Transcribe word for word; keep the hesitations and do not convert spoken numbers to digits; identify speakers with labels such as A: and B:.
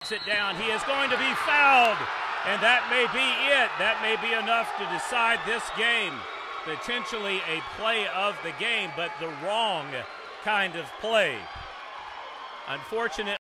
A: it down. He is going to be fouled, and that may be it. That may be enough to decide this game. Potentially a play of the game, but the wrong kind of play. Unfortunate.